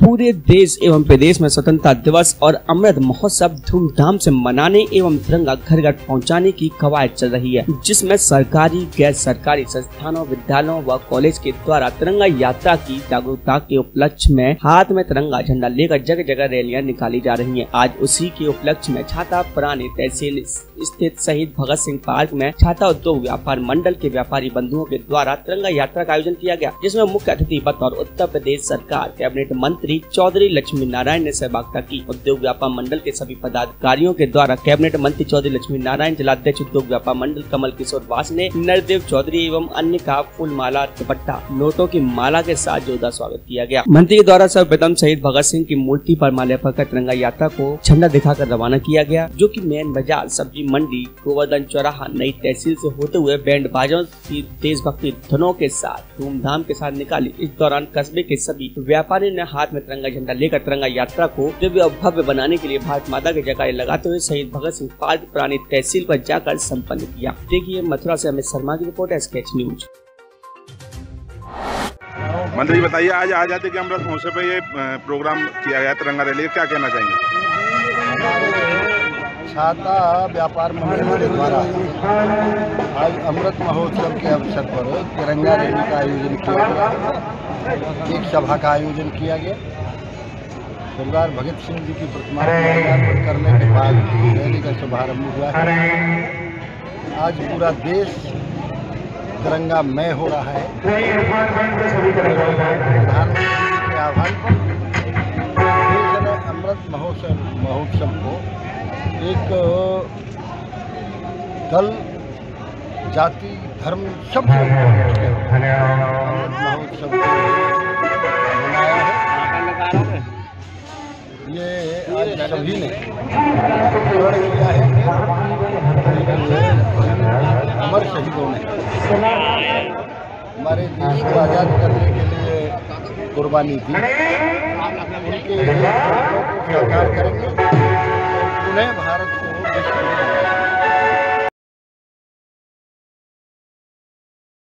पूरे देश एवं प्रदेश में स्वतंत्रता दिवस और अमृत महोत्सव धूमधाम से मनाने एवं तिरंगा घर घर पहुंचाने की कवायद चल रही है, जिसमें सरकारी, गैर सरकारी संस्थानों, विद्यालयों व कॉलेज के द्वारा तिरंगा यात्रा की जागरूकता के उपलक्ष्य में हाथ में तिरंगा झंडा लेकर जगह जगह रैलियां निकाली जा रही हैं। आज उसी के उपलक्ष्य में छाता पुरानी तहसील स्थित शहीद भगत सिंह पार्क में छाता उद्योग व्यापार मंडल के व्यापारी बंधुओं के द्वारा तिरंगा यात्रा का आयोजन किया गया, जिसमें मुख्य अतिथि बतौर उत्तर प्रदेश सरकार कैबिनेट मंत्री चौधरी लक्ष्मी नारायण ने सहभागिता की। उद्योग व्यापार मंडल के सभी पदाधिकारियों के द्वारा कैबिनेट मंत्री चौधरी लक्ष्मी नारायण, जिलाध्यक्ष उद्योग व्यापार मंडल कमल किशोर वासने, नरदेव चौधरी एवं अन्य का फूल माला, दुपट्टा, नोटों की माला के साथ जोरदार स्वागत किया गया। मंत्री के द्वारा सर्वप्रथम शहीद भगत सिंह की मूर्ति पर माल्यार्पण कर तिरंगा यात्रा को झंडा दिखाकर रवाना किया गया, जो कि मेन बाजार, सब्जी मंडी, गोवर्धन चौराहा, नई तहसील से होते हुए बैंड बाजों की देशभक्ति धुनों के साथ धूमधाम के साथ निकाली। इस दौरान कस्बे के सभी व्यापारियों ने हाथ में तिरंगा झंडा लेकर तिरंगा यात्रा को दिव्य और भव्य बनाने के लिए भारत माता के जयकारे लगाते हुए शहीद भगत सिंह पार्क पुरानी तहसील पर जाकर संपन्न किया। देखिए मथुरा से अमित शर्मा की रिपोर्ट, स्केच न्यूज। मंत्री बताइए, आज आजादी के अमृत महोत्सव पे ये प्रोग्राम किया गया तिरंगा रैली, क्या कहना चाहेंगे? छाता व्यापार मंडल के द्वारा आज अमृत महोत्सव के अवसर पर तिरंगा रैली का आयोजन किया गया। एक सभा का आयोजन किया गया। सरदार भगत सिंह जी की प्रतिमा को माल्यार्पण करने के बाद रैली का शुभारंभ हुआ है। आज पूरा देश तिरंगामय हो रहा है। प्रधानमंत्री के आह्वान पर देश ने अमृत महोत्सव को एक दल, जाति, धर्म सब से अमृत महोत्सव मनाया है। ये आज सभी ने प्रण किया है। अमर शहीदों ने हमारे देश को आज़ाद करने के लिए कुर्बानी दी। उनके सपनों को साकार करेंगे, उन्हें भारत को